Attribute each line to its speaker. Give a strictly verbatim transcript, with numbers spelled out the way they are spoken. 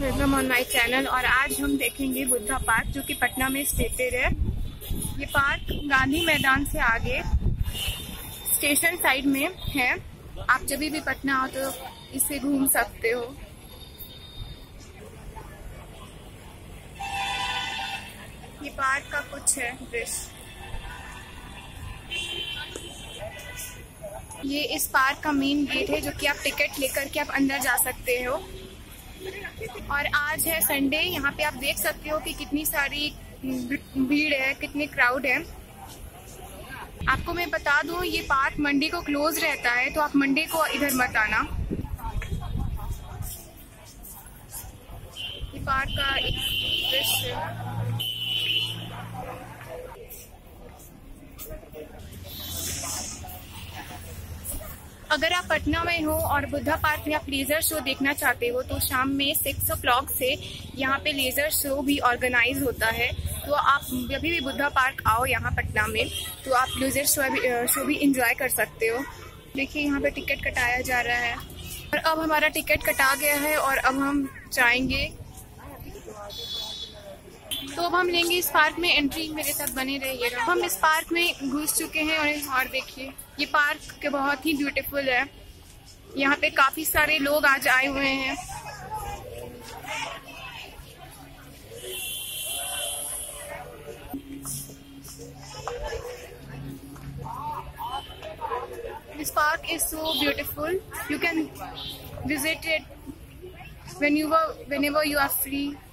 Speaker 1: Welcome on my channel. और आज हम देखेंगे बुद्धा पार्क, जो कि पटना में स्थित है। ये पार्क गांधी मैदान से आगे स्टेशन साइड में है। आप जब भी पटना हो तो इसे घूम सकते हो। ये पार्क का कुछ है दृश्य। ये इस पार्क का मेन गेट है, जो कि आप टिकट लेकर के आप अंदर जा सकते हो। और आज है संडे। यहाँ पे आप देख सकते हो कि कितनी सारी भीड़ है, कितनी क्राउड है। आपको मैं बता दूं, ये पार्क मंडे को क्लोज रहता है, तो आप मंडे को इधर मत आना। ये पार्क का एक दृश्य है। अगर आप पटना में हो और बुद्धा पार्क में आप लेज़र शो देखना चाहते हो, तो शाम में सिक्स ओ क्लॉक से यहाँ पे लेज़र शो भी ऑर्गेनाइज होता है। तो आप जब भी बुद्धा पार्क आओ यहाँ पटना में, तो आप लेज़र शो शो भी इंजॉय कर सकते हो। देखिए, यहाँ पे टिकट कटाया जा रहा है। और अब हमारा टिकट कटा गया है और अब हम जाएंगे। तो अब हम लेंगे इस पार्क में एंट्री। मेरे साथ बने रहिएगा। हम इस पार्क में घुस चुके हैं और, और देखिए, ये पार्क के बहुत ही ब्यूटीफुल है। यहाँ पे काफी सारे लोग आज आए हुए हैं। This park is so beautiful. You can visit it whenever whenever you are free.